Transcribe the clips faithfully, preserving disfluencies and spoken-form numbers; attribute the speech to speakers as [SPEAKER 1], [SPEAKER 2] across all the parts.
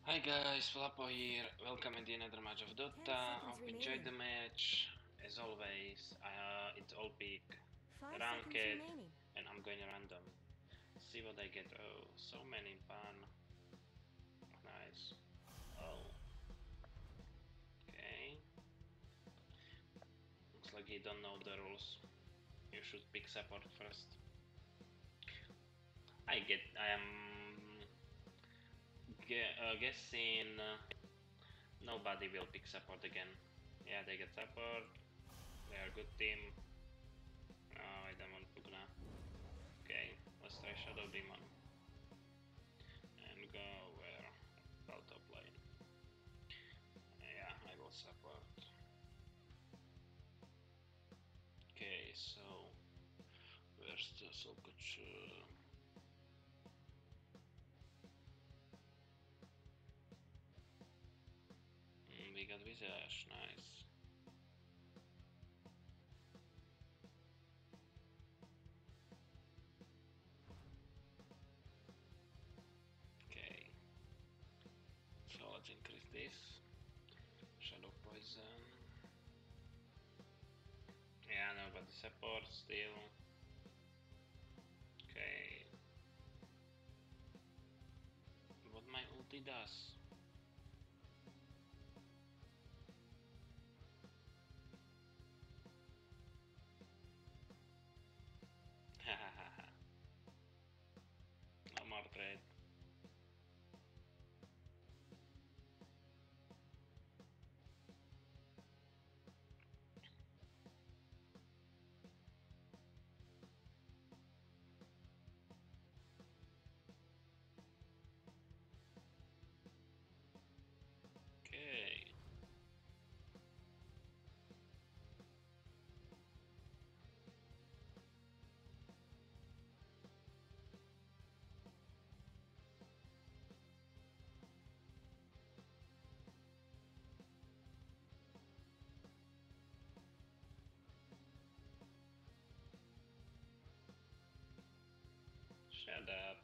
[SPEAKER 1] Hi guys, Flapo here. Welcome in the another match of Dota. Hope you enjoyed the match. As always, uh, it's all pick, ranked, and I'm going random. See what I get. Oh, so many fun. Nice. Oh. Okay. Looks like you don't know the rules. You should pick support first. I get. I am uh, guessing uh, nobody will pick support again. Yeah, they get support. They are a good team. Oh, I don't want Pugna. Okay, let's try Shadow Demon. And go where? Well, top lane. Yeah, I will support. Okay, so where's the Solkuchu? Mm, we got Visage, nice. Okay, so let's increase this. Shadow Poison. Yeah, nobody supports still. Okay. What my ulti does? Hahaha. No more trade. Okay. Shut up.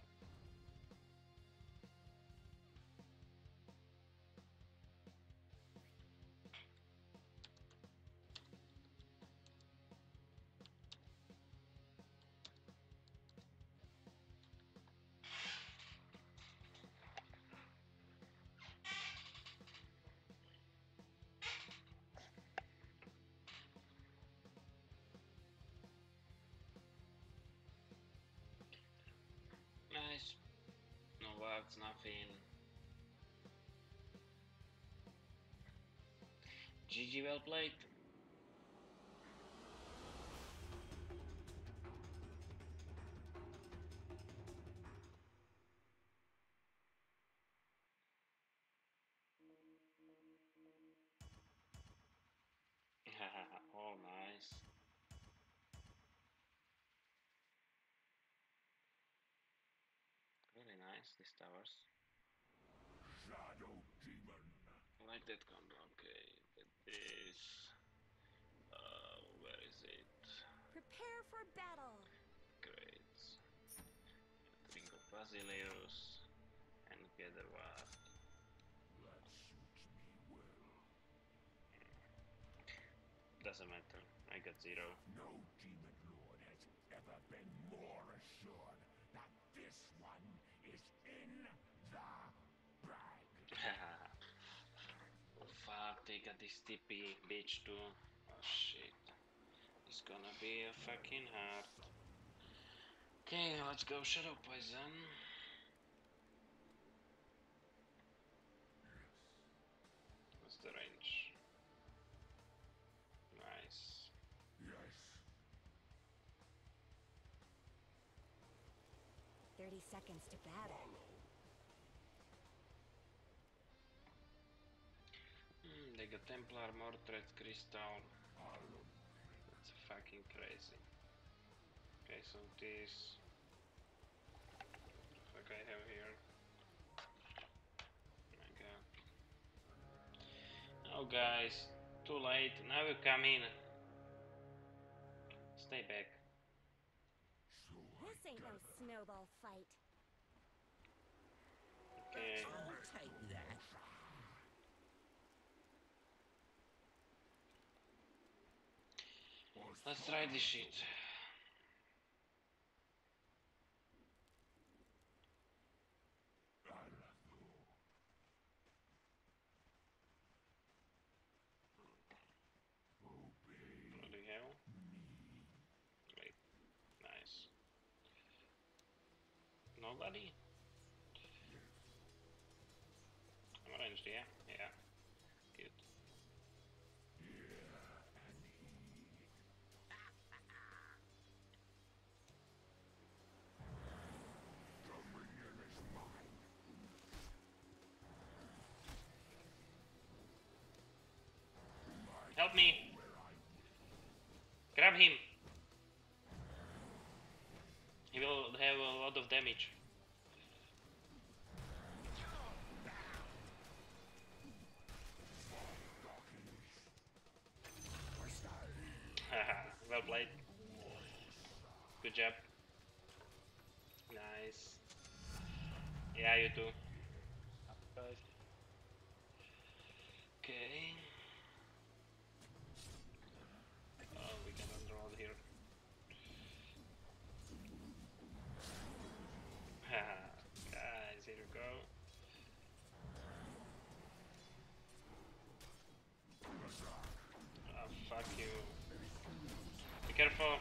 [SPEAKER 1] Nice. No words, nothing. G G, well played. Oh, nice. Really nice, these towers.
[SPEAKER 2] Shadow Demon.
[SPEAKER 1] I like that combo. Okay, that is. Uh, where is it?
[SPEAKER 3] Prepare for battle.
[SPEAKER 1] Great. Think of Basileus and gather what?
[SPEAKER 2] That suits me well.
[SPEAKER 1] Doesn't matter. I got zero.
[SPEAKER 2] No Demon Lord has ever been more assured that this one is in the bag.
[SPEAKER 1] Oh fuck, they got this T P bitch too. Oh shit. It's gonna be a fucking hard. Okay, let's go Shadow Poison. What's the range? Nice.
[SPEAKER 2] Yes.
[SPEAKER 3] thirty seconds to battle.
[SPEAKER 1] Hmm, they got Templar, Mordred, Crystal.
[SPEAKER 2] Follow.
[SPEAKER 1] That's fucking crazy. Okay, so this. What the fuck I have here? Oh my god. Oh guys, too late. Now you come in. Stay back.
[SPEAKER 2] So
[SPEAKER 3] This ain't no snowball fight.
[SPEAKER 1] Okay.
[SPEAKER 4] I'll take that.
[SPEAKER 1] Let's try this shit. Bloody hell. Wait, nice. Nobody? I'm arranged, yeah? Yeah. Good. Help me! Grab him! He will have a lot of damage. Well played. Good job. Nice. Yeah, you too.
[SPEAKER 4] Guys.
[SPEAKER 1] Okay. Oh, we can unroll here. Guys, here we go. Oh, fuck you. Be careful.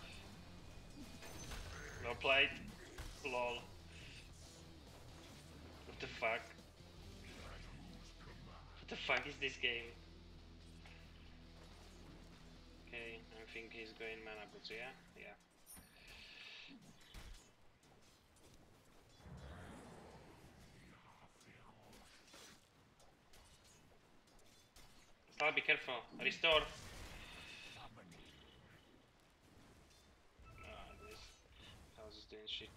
[SPEAKER 1] Well played. Lol. What the fuck? What the fuck is this game? Okay, I think he's going mana boots, yeah? Yeah. Star, be careful. Restore. Ah, this house is doing shit.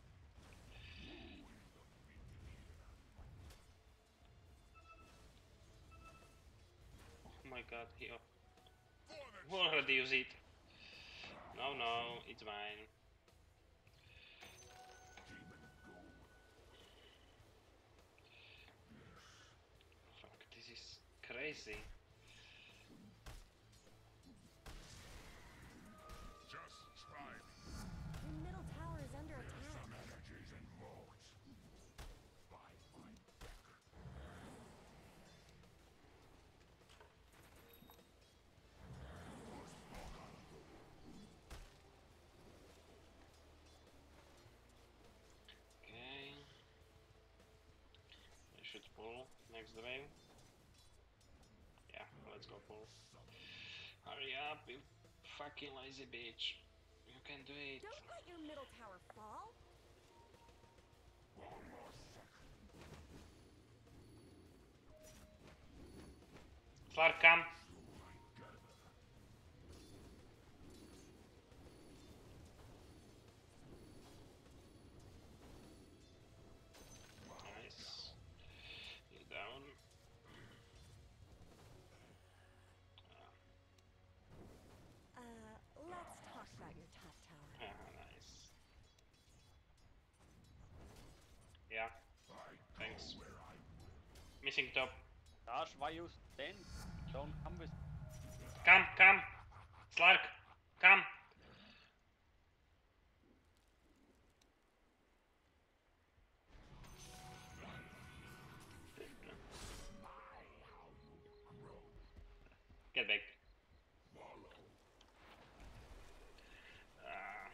[SPEAKER 1] Oh my god, he already used it. No, no, it's mine. Fuck, this is crazy.
[SPEAKER 2] Just try me.
[SPEAKER 3] Your middle tower is under attack.
[SPEAKER 2] Some energies and modes. By my beck.
[SPEAKER 1] Okay. I should pull next wave. Yeah, let's go pull. Hurry up, you fucking lazy bitch. You can do it.
[SPEAKER 3] Don't let your middle tower fall.
[SPEAKER 1] Clark, come. Nice. You're down.
[SPEAKER 3] Uh, let's talk about your top tower.
[SPEAKER 1] Ah, nice. Yeah, thanks. Missing top.
[SPEAKER 4] Gosh, why you stand? Don't come with.
[SPEAKER 1] Come, come. Slark, come. Get back. Uh,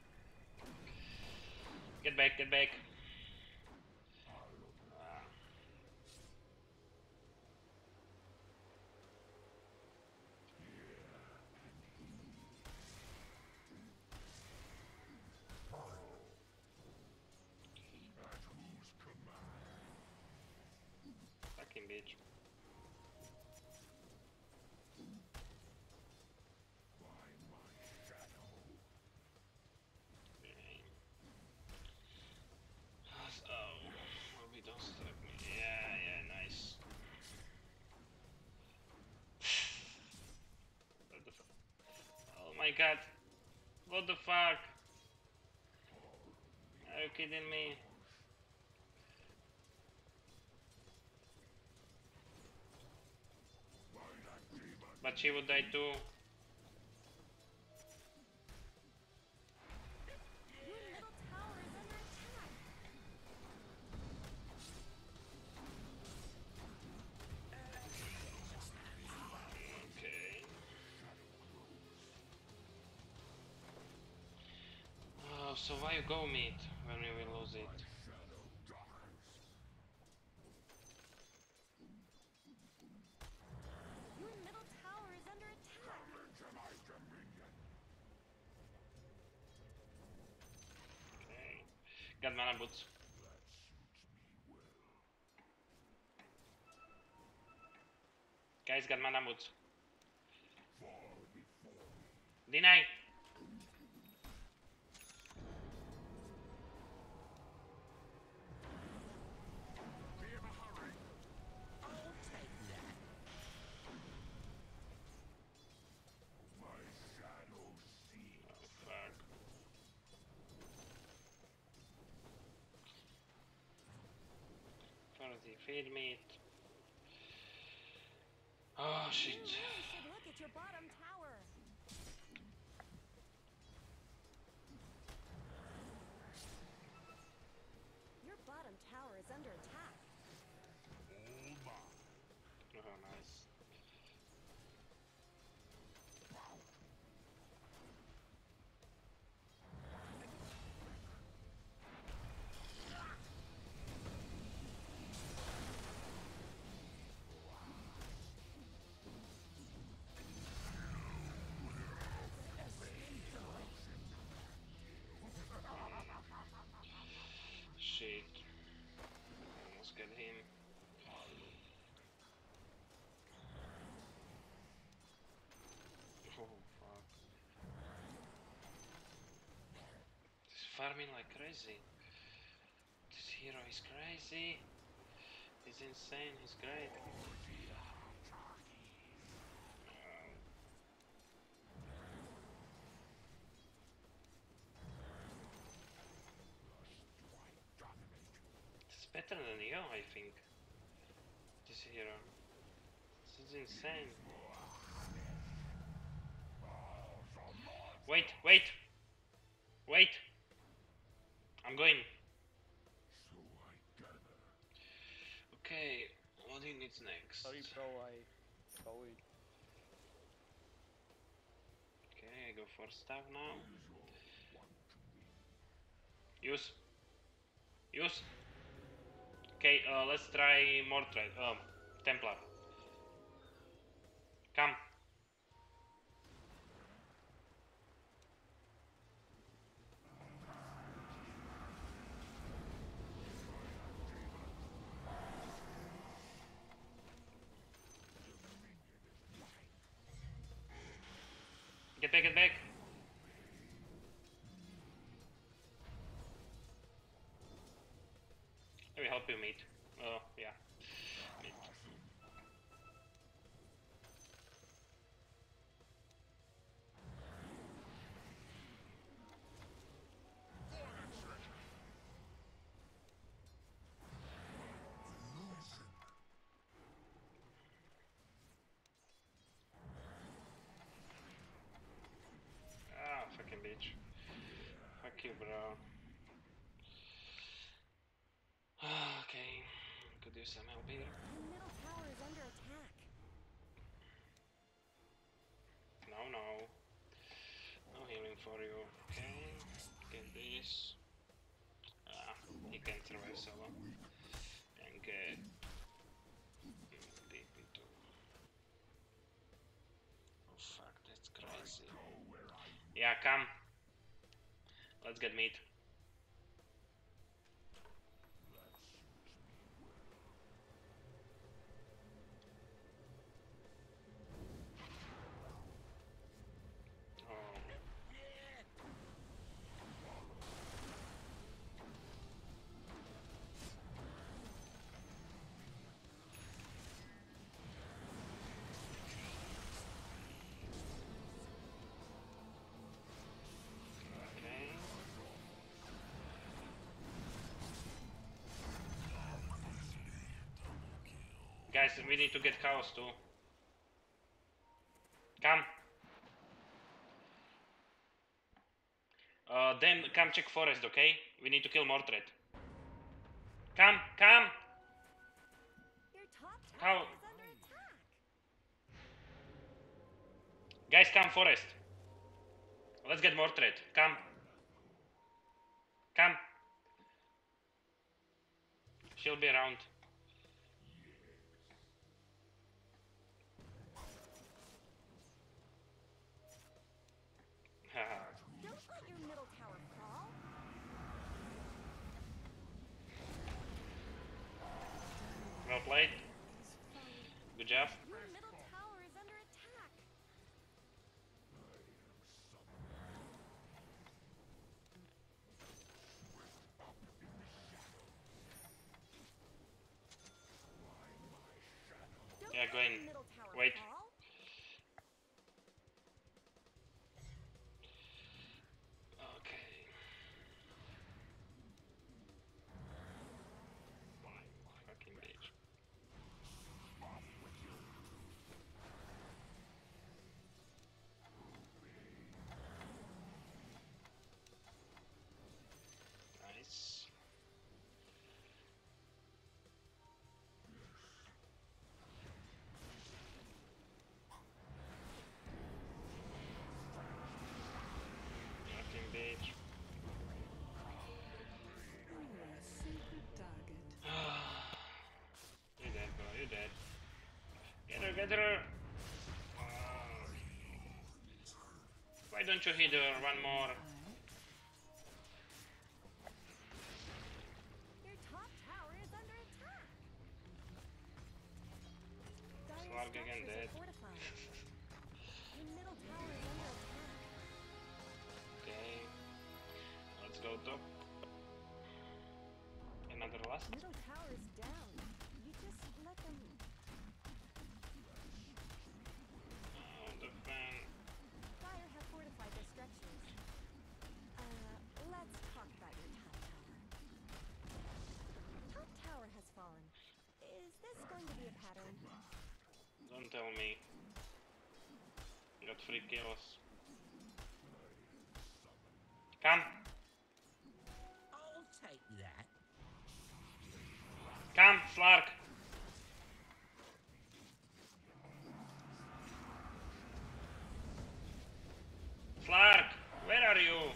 [SPEAKER 1] get back, get back. Uh, fucking bitch. Oh, Obi, don't strap me. Yeah, yeah, nice. What the fuck? Oh my god. What the fuck? Are you kidding me? But she would die too. So why you go meet when you will lose it?
[SPEAKER 3] Your middle tower is under attack.
[SPEAKER 1] Okay. Got mana boots. Guys, got mana boots. Deny! The feed meat. Oh shit.
[SPEAKER 3] You really should look at your bottom tower. Your bottom tower is under attack.
[SPEAKER 1] Oh, nice. Shit. Almost get him. Oh fuck. He's farming like crazy. This hero is crazy. He's insane, he's great. It's better than you, I think. This hero. This is insane. Wait, wait! Wait! I'm going. Okay, what do you need next?
[SPEAKER 4] Sorry, bro, I go it.
[SPEAKER 1] Okay, I go for stuff now. Use. Use. Okay, uh, let's try more trade. Um, Templar. Come. Get back, get back. Let me help you, mate. Oh, yeah. Mate. Ah, fucking bitch. Fuck you, bro. Okay, could use some help here.
[SPEAKER 3] Your middle tower is under attack.
[SPEAKER 1] No, no. No healing for you. Okay, get this. Ah, he can survive solo. And get deep into. Oh fuck, that's crazy. Yeah, come. Let's get meat. Guys, we need to get chaos too. Come. Uh, then come check forest, okay? We need to kill Mordred. Come, come!
[SPEAKER 3] Your top
[SPEAKER 1] How?
[SPEAKER 3] tower is under attack.
[SPEAKER 1] Guys, come forest. Let's get Mordred. Come. Come. She'll be around.
[SPEAKER 3] Don't let your middle tower fall.
[SPEAKER 1] Well played. Good job.
[SPEAKER 3] Your middle tower is under attack. Don't
[SPEAKER 1] Yeah,
[SPEAKER 3] let
[SPEAKER 1] go
[SPEAKER 3] your
[SPEAKER 1] in.
[SPEAKER 3] middle tower
[SPEAKER 1] Wait.
[SPEAKER 3] fall.
[SPEAKER 1] Okay. Fucking bitch. Nice. Fucking bitch. You're dead, bro. You're dead. Get her, get her. Uh, why don't you hit her one more?
[SPEAKER 3] Your top tower is under attack. Dire
[SPEAKER 1] Slark again
[SPEAKER 3] structures are
[SPEAKER 1] dead.
[SPEAKER 3] fortified. Your middle tower is under attack.
[SPEAKER 1] Okay. Let's go top. Another last.
[SPEAKER 3] Middle tower is down. You just let them.
[SPEAKER 1] Oh, the fan.
[SPEAKER 3] Dire have fortified their structures. Uh, let's talk about your top tower. Top tower has fallen. Is this going to be a pattern?
[SPEAKER 1] Don't tell me. Got three kills. Come.
[SPEAKER 2] I'll take that.
[SPEAKER 1] Come, Slark. Slark, where are you?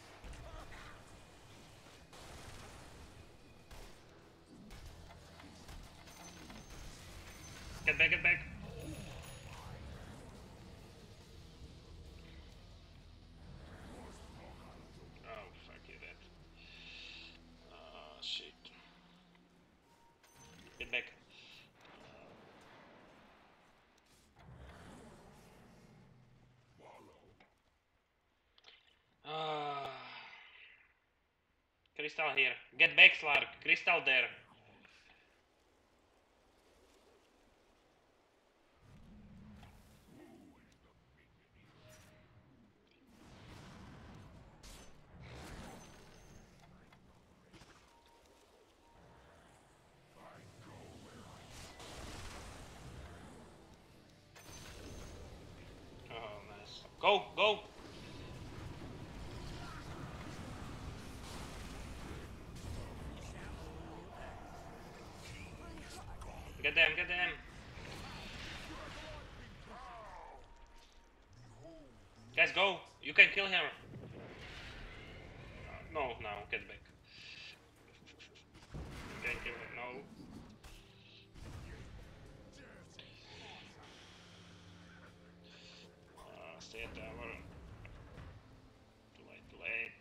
[SPEAKER 1] Get back, get back. Oh, fuck you, that. Oh, shit. Get back. Ah. Crystal here. Get back, Slark. Crystal there. Oh, nice. Go, go. Get them, get them. Guys, go. You can kill him. Uh, no, no, get back. You can kill him, no. Uh, stay at tower. Too late, too late.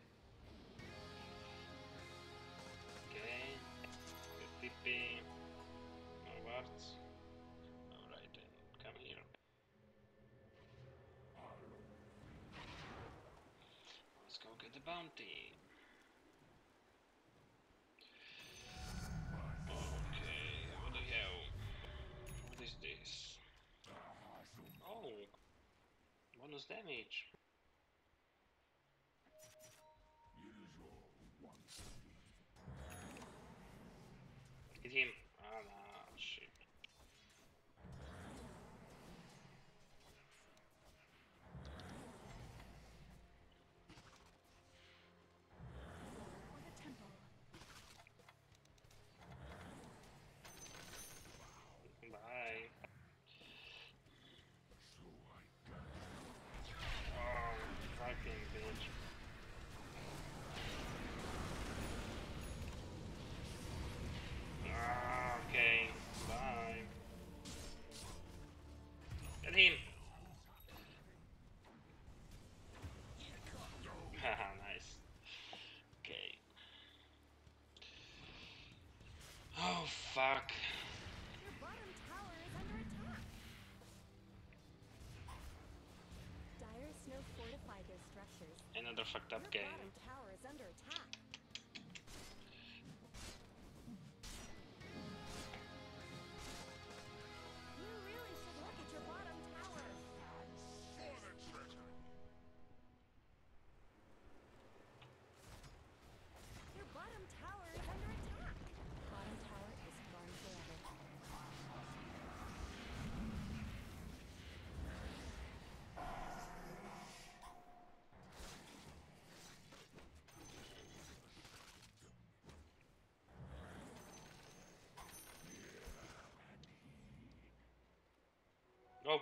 [SPEAKER 1] Okay. Get T P. No wards. Alright, then come here. Let's go get the bounty. Okay, what the hell? What is this? Oh, bonus damage. Hit him. Ah, nah, shit.
[SPEAKER 3] For the temple.
[SPEAKER 1] Bye. Oh, Another fucked up
[SPEAKER 3] Your
[SPEAKER 1] game.
[SPEAKER 3] bottom tower is under attack. You really should look at your bottom tower.
[SPEAKER 2] For the treasure.
[SPEAKER 3] Your bottom tower is under attack. Bottom tower is gone forever.
[SPEAKER 1] Oh!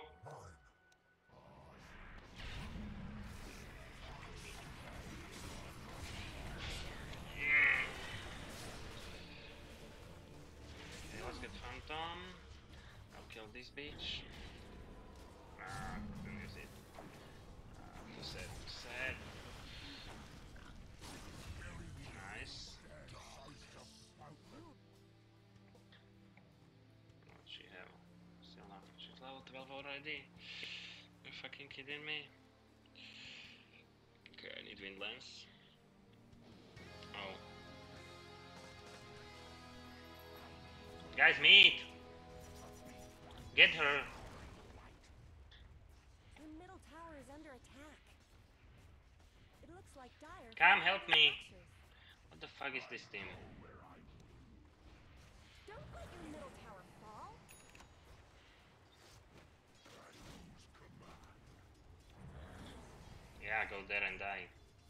[SPEAKER 1] Okay, let's get Phantom. I'll kill this bitch. Ah, where is it? Ah, to set, to set. Nice. What she have? Still not. She's level twelve already. You fucking kidding me? Okay, I need wind lance. Oh. Guys, meet! Get her!
[SPEAKER 3] Your middle tower is under attack. It looks like Dire.
[SPEAKER 1] Come,
[SPEAKER 3] found
[SPEAKER 1] help
[SPEAKER 3] other
[SPEAKER 1] me.
[SPEAKER 3] structures.
[SPEAKER 1] What the fuck is this team?
[SPEAKER 3] Don't let your middle tower fall.
[SPEAKER 1] Yeah, go there and die.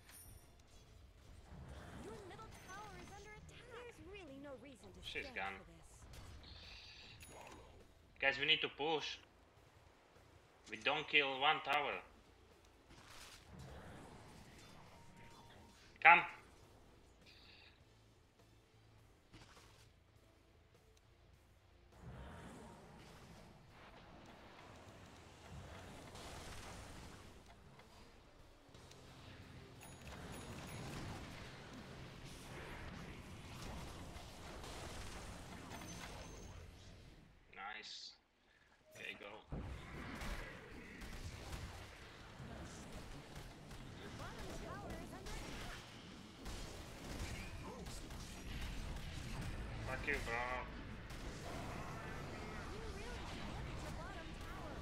[SPEAKER 3] Your middle tower is under attack. There's really no reason to
[SPEAKER 1] She's
[SPEAKER 3] stand
[SPEAKER 1] gone.
[SPEAKER 3] for this.
[SPEAKER 1] Guys, we need to push. We don't kill one tower. Come. Nice. Okay, go.
[SPEAKER 3] Your bottom tower is under attack.
[SPEAKER 1] Fuck you, bro.
[SPEAKER 3] You really should look at your bottom tower.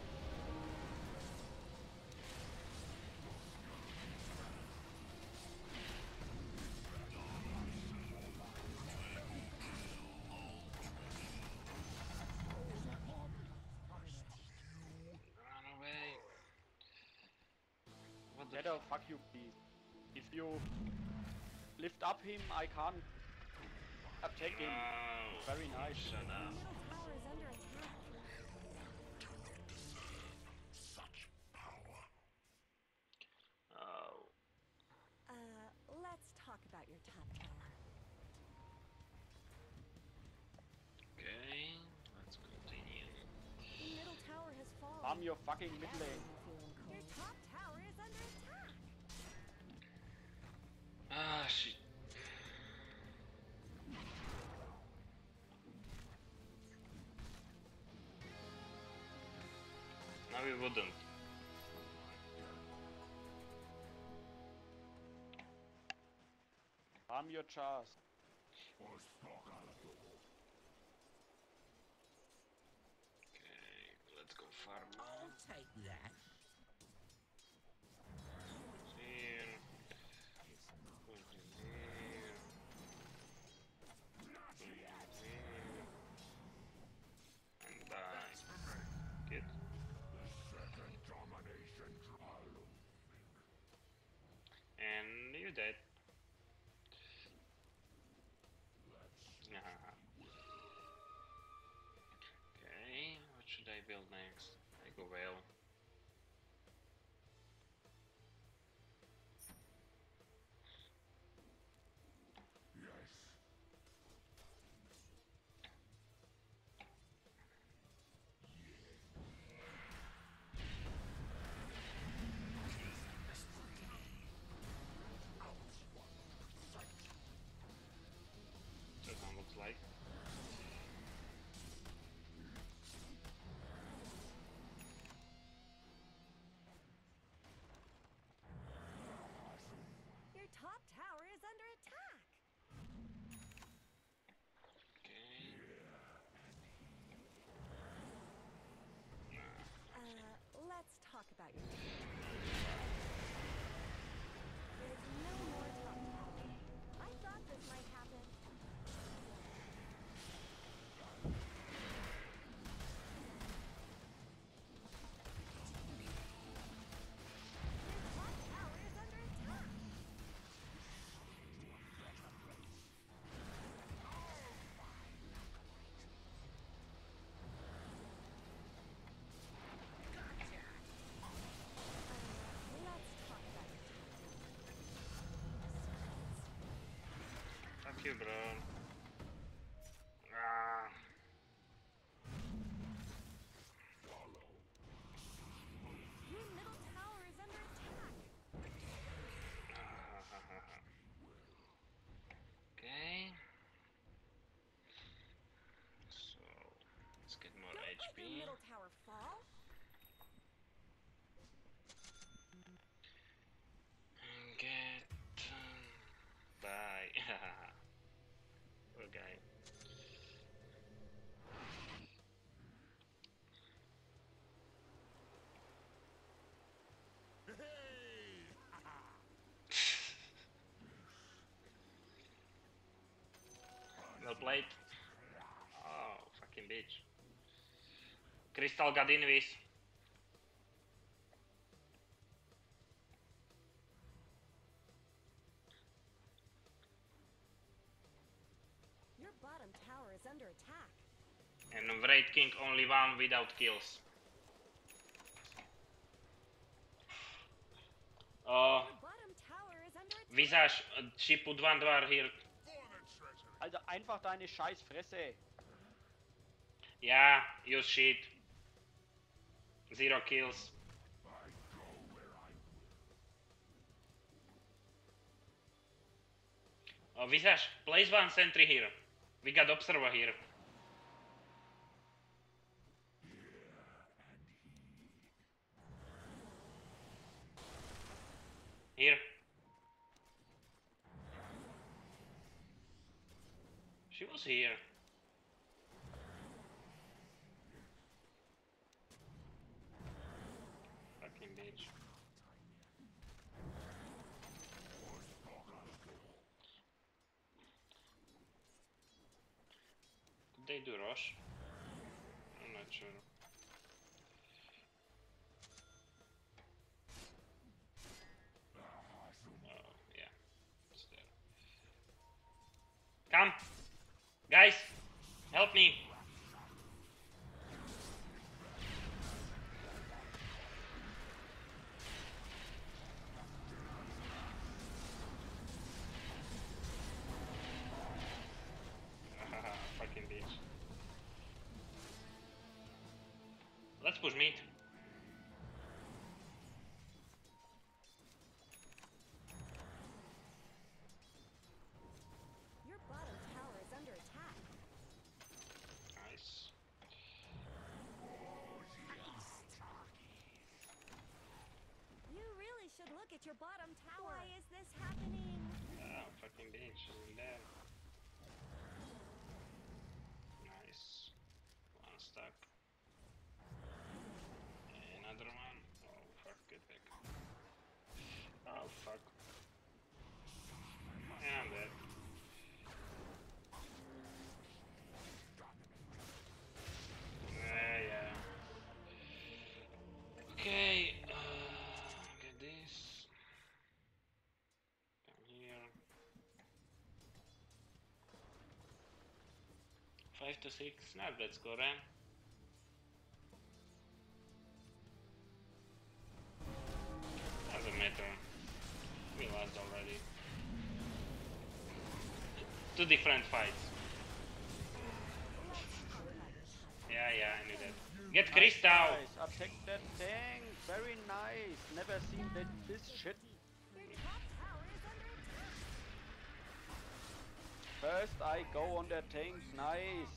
[SPEAKER 1] Run away. What the
[SPEAKER 4] Shadow,
[SPEAKER 1] f-
[SPEAKER 4] fuck you, please. If you lift up him, I can't attack him.
[SPEAKER 1] Oh,
[SPEAKER 4] Very nice.
[SPEAKER 1] shut
[SPEAKER 3] Your
[SPEAKER 1] up.
[SPEAKER 3] middle tower is under attack.
[SPEAKER 2] Such power.
[SPEAKER 1] Oh.
[SPEAKER 3] Uh, let's talk about your top tower.
[SPEAKER 1] Okay, let's continue.
[SPEAKER 3] Your middle tower has fallen.
[SPEAKER 4] Farm your fucking mid
[SPEAKER 3] That's
[SPEAKER 4] lane.
[SPEAKER 3] when you're feeling cold. Your top tower is under attack.
[SPEAKER 1] Ah, shit. No, we wouldn't.
[SPEAKER 4] Farm your chars.
[SPEAKER 1] Okay, let's go farm.
[SPEAKER 2] I'll take that.
[SPEAKER 1] Here. Put it here. Put it here. And die. Good.
[SPEAKER 2] Second domination trial.
[SPEAKER 1] And you're dead. Yeah. Okay, what should I build next? I go well.
[SPEAKER 2] Yes.
[SPEAKER 1] So that looks like.
[SPEAKER 3] about your time. There's no more top tower. I thought this might happen. Your top tower is under attack. Let's talk about your time.
[SPEAKER 1] Fuck you, bro. Ah.
[SPEAKER 3] Your middle tower is under attack.
[SPEAKER 1] Okay. So let's get more
[SPEAKER 3] Don't
[SPEAKER 1] H
[SPEAKER 3] let
[SPEAKER 1] P.
[SPEAKER 3] your middle tower fall.
[SPEAKER 1] And get um, bye. Poor guy. Well played. Oh, fucking bitch. Crystal got invis.
[SPEAKER 3] Your bottom tower is under attack.
[SPEAKER 1] And Wraith King only one without kills. Oh,
[SPEAKER 3] Your bottom tower is under attack.
[SPEAKER 1] Visage, uh, she put one dwar here.
[SPEAKER 4] Also einfach deine scheiß Fresse.
[SPEAKER 1] Yeah, you shit. Zero kills. Oh, Visage, place one sentry here. We got observer here. Here. She was here. Fucking bitch. Did they do rush? I'm not sure. Oh, yeah. It's there. Come! Guys! Help me! Fucking bitch. Let's push mid.
[SPEAKER 3] Your bottom tower is under attack.
[SPEAKER 1] Nice.
[SPEAKER 3] You really should look at your bottom tower. Why is this happening?
[SPEAKER 1] Oh, fucking bitch, she's in there. Nice. One stuck. Another one. Oh, fuck, good pick. Oh, fuck. Yeah, I'm dead. Yeah, yeah. Okay, uh, get this. Come here. Five to six, not bad score, eh? Doesn't matter. We lost already. Two different fights. Yeah, yeah, I knew that. Get Crystal!
[SPEAKER 4] Nice, attack that tank. Very nice. Never seen that this shit.
[SPEAKER 3] Your top tower is under attack.
[SPEAKER 4] First I go on the tank. Nice.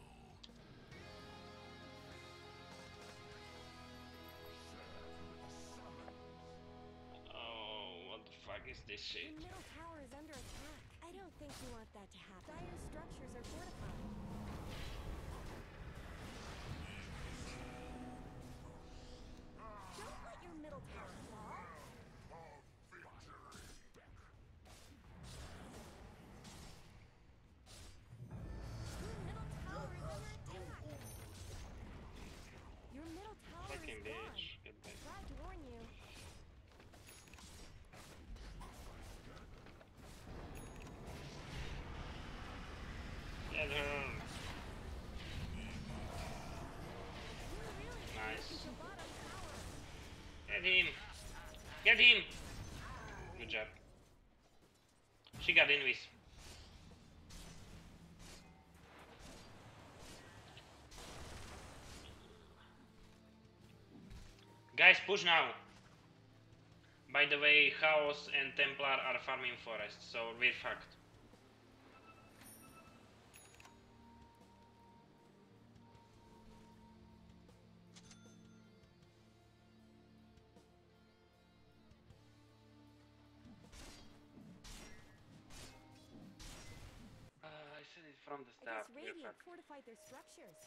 [SPEAKER 1] Oh, what the fuck is this shit?
[SPEAKER 3] Your middle tower is under attack. I don't think you want that to happen. Dire structures are fortified. Don't let your middle the bottom tower.
[SPEAKER 1] Get him! Get him! Good job. She got invis. Guys, push now! By the way, Chaos and Templar are farming forest, so we're fucked. Uh, I said it from the
[SPEAKER 3] I
[SPEAKER 1] start.
[SPEAKER 3] guess
[SPEAKER 1] We're
[SPEAKER 3] Radiant
[SPEAKER 1] fucked.
[SPEAKER 3] fortified their structures.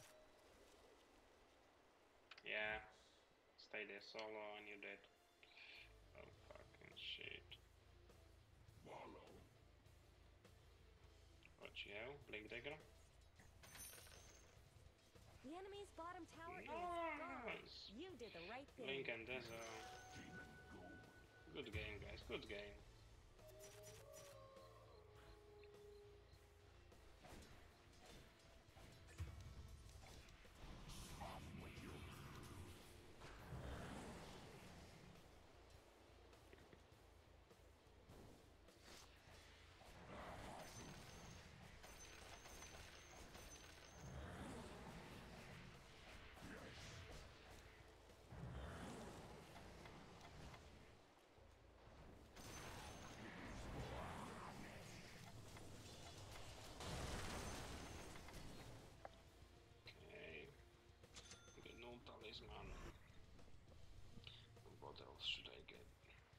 [SPEAKER 1] Yeah. Stay there solo and you're dead. Oh fucking shit.
[SPEAKER 2] Follow.
[SPEAKER 1] Watch you, Blink Dagger.
[SPEAKER 3] The enemy's bottom tower is gone.
[SPEAKER 1] Nice!
[SPEAKER 3] You did the right thing.
[SPEAKER 1] Blink and Desert.
[SPEAKER 2] Demon gold.
[SPEAKER 1] Good game, guys. Good game. Okay. Get no talisman. What else should I get?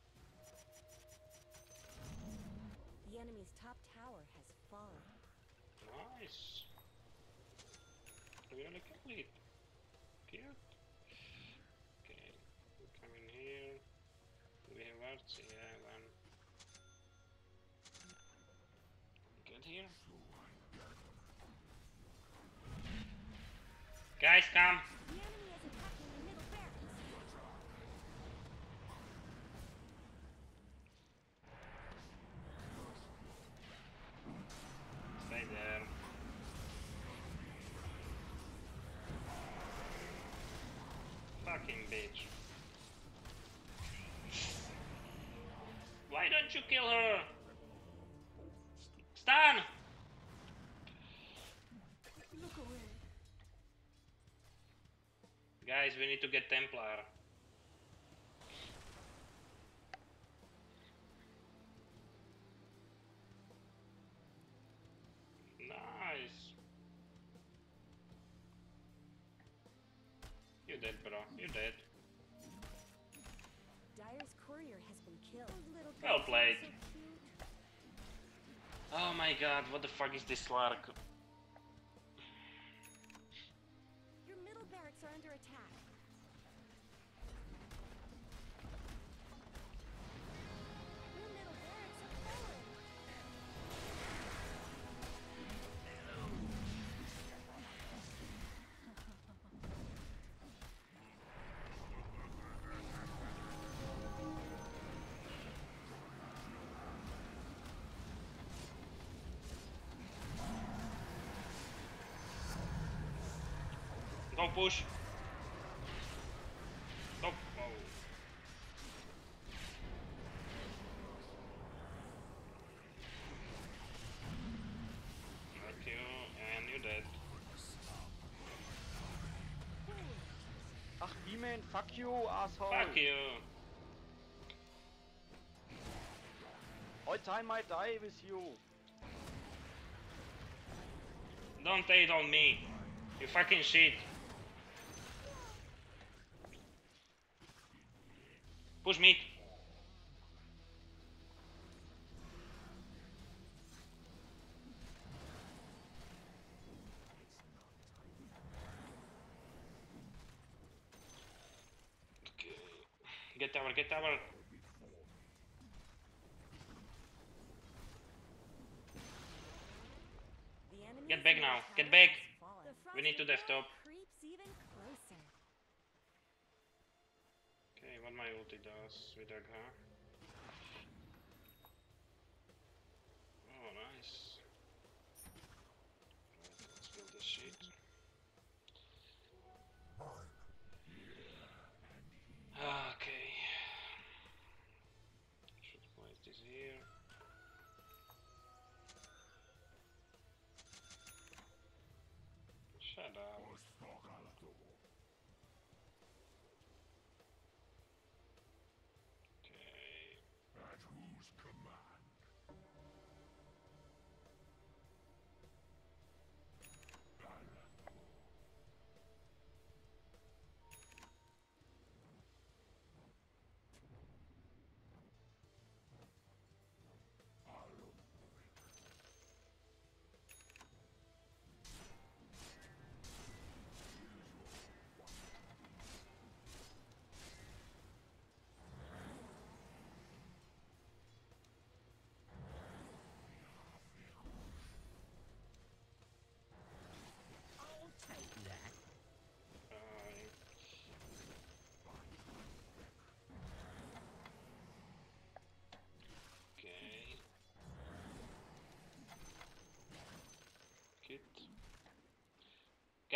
[SPEAKER 3] The enemy's top tower has fallen.
[SPEAKER 1] Nice. We're gonna kill it. Cute. Okay. We come in here. Do we have arts? Yeah, then. Get here. Guys, come!
[SPEAKER 3] The enemy is attacking the middle barracks.
[SPEAKER 1] Stay there. Fucking bitch. Why don't you kill her? Stan!
[SPEAKER 3] Look away.
[SPEAKER 1] Guys, we need to get Templar. Nice. You're dead, bro. You're dead.
[SPEAKER 3] Dyer's courier has been killed. Those little
[SPEAKER 1] Well
[SPEAKER 3] guys are
[SPEAKER 1] played.
[SPEAKER 3] so cute.
[SPEAKER 1] Oh my god, what the fuck is this Slark?
[SPEAKER 3] Your middle barracks are under attack. Your middle barracks are falling.
[SPEAKER 1] Go push. Go. Oh. Got you, and you're dead.
[SPEAKER 4] Ach, He-Man, fuck you, asshole.
[SPEAKER 1] Fuck you.
[SPEAKER 4] All time I die with you.
[SPEAKER 1] Don't hate on me. You fucking shit. Push mid. Okay. Get tower, get tower.
[SPEAKER 3] The enemy's
[SPEAKER 1] Get back
[SPEAKER 3] middle
[SPEAKER 1] now, get
[SPEAKER 3] tower
[SPEAKER 1] back.
[SPEAKER 3] has fallen. The
[SPEAKER 1] We need to
[SPEAKER 3] frosted
[SPEAKER 1] death top.
[SPEAKER 3] wall creeps even closer.
[SPEAKER 1] Okay, what my ulti does with Dagger. Oh, nice. Right, let's kill this shit.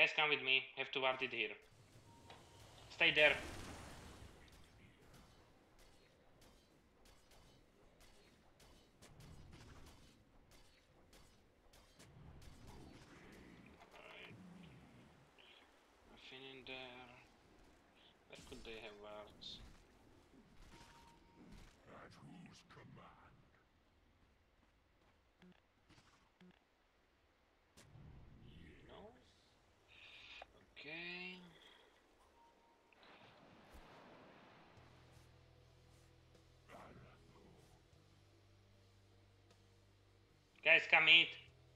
[SPEAKER 1] Guys, come with me. Have to ward it here. Stay there. Alright. Nothing in there. Where could they have wards?
[SPEAKER 2] At whose command?
[SPEAKER 1] No? Okay. Guys, come eat.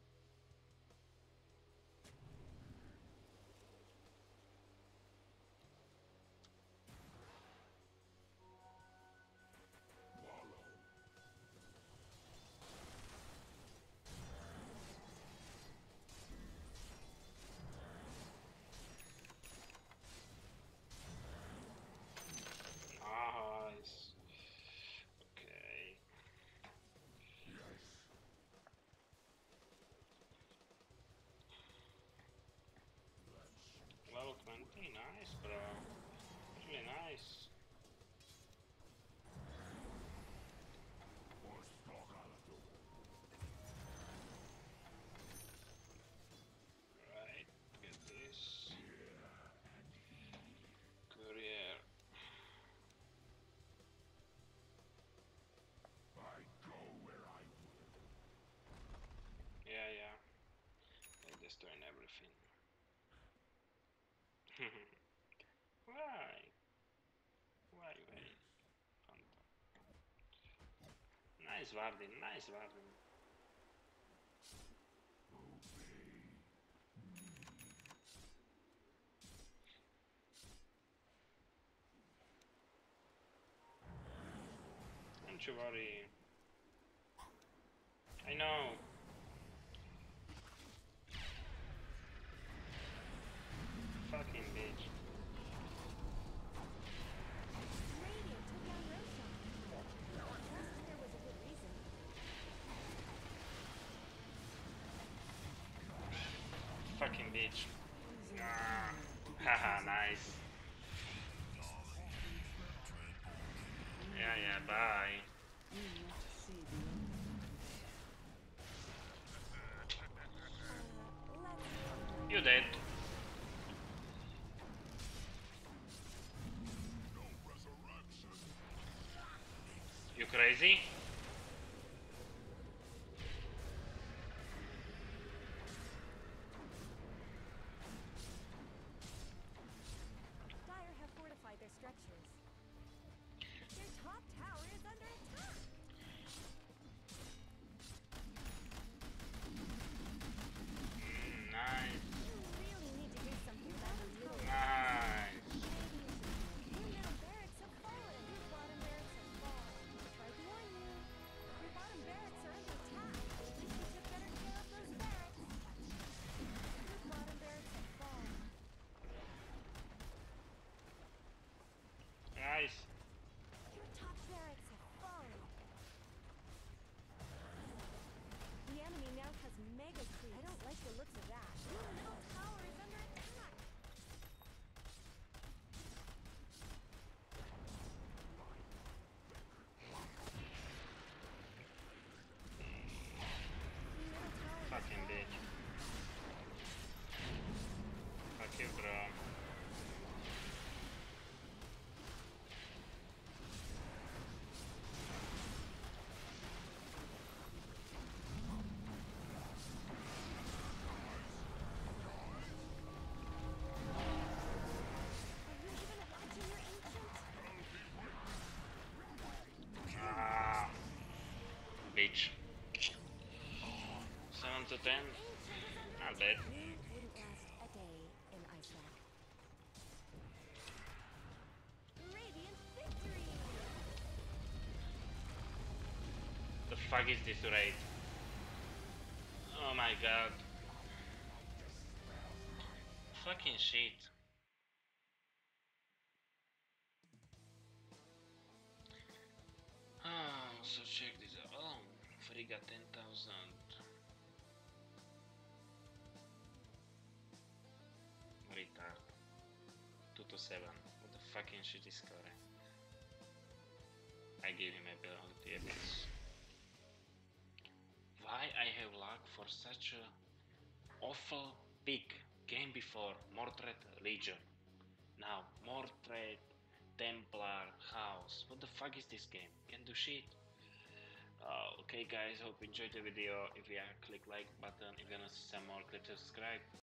[SPEAKER 1] Nice. Okay. Level twenty, nice, bro. Really nice. Right, get this. Courier.
[SPEAKER 2] I go where I will.
[SPEAKER 1] Yeah, yeah. They're destroying everything. Why? Why wait? Nice warding, nice warding. Don't you worry. I know. Fucking bitch.
[SPEAKER 3] Radiant took down Roshan. Unless there was a good reason.
[SPEAKER 1] Fucking bitch. Ah. Haha, nice. Yeah, yeah, bye.
[SPEAKER 3] Uh, let's...
[SPEAKER 1] You dead. You crazy?
[SPEAKER 3] Dire have fortified their structures. Their top tower is under attack.
[SPEAKER 1] Mm, nice.
[SPEAKER 3] You really need to do something about the middle.
[SPEAKER 1] Nice.
[SPEAKER 3] Your middle barracks have fallen. Your bottom barracks have fallen. I tried to warn you. Your bottom barracks are under attack. At least you took better care of those barracks. Your bottom barracks have fallen.
[SPEAKER 1] Nice.
[SPEAKER 3] Your top barracks have fallen. The enemy now has mega creeps. I don't like the looks of that. Your middle tower is under attack. Your middle tower has
[SPEAKER 1] Fucking
[SPEAKER 3] fallen.
[SPEAKER 1] bitch. Fuck you, bro.
[SPEAKER 3] Are you even watching your ancient?
[SPEAKER 1] Ah. Bitch. seven to ten. Not bad.
[SPEAKER 3] Wouldn't last a day in Iceland. Radiant victory!
[SPEAKER 1] The fuck is this raid? Oh my god. Fucking shit. Ah, so check this out. Oh, Frigga ten thousand. to seven. What the fucking shitty score. I give him a penalty a bit. Why I have luck for such a awful pick? Game before Mordred Legion. Now Mordred Templar House. What the fuck is this game? Can't do shit. Uh, okay guys, hope you enjoyed the video. If you are, click like button. If you wanna see some more, click subscribe.